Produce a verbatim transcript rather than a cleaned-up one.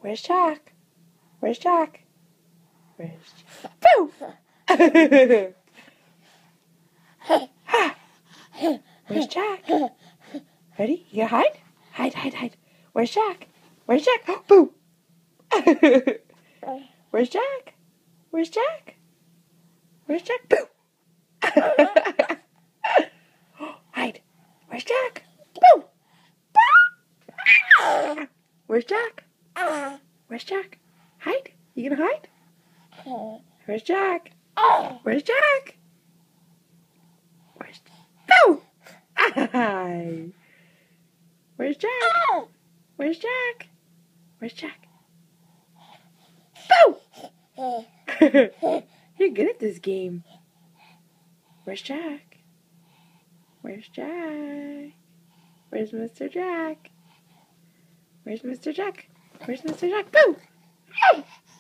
Where's Jack? Where's Jack? Where's Boo? Where's Jack? Ready? You gonna hide? Hide, hide, hide. Where's Jack? Where's Jack? Boo! Where's Jack? Where's Jack? Where's Jack? Boo! Hide. Where's Jack? Boo! Where's Jack? Where's Jack? Hide. You gonna hide? Where's Jack? Where's Jack? Where's Boo? Where's Jack? Where's Jack? Where's Jack? Boo! You're good at this game. Where's Jack? Where's Jack? Where's Mister Jack? Where's Mister Jack? Where's Mister Jack? Boo!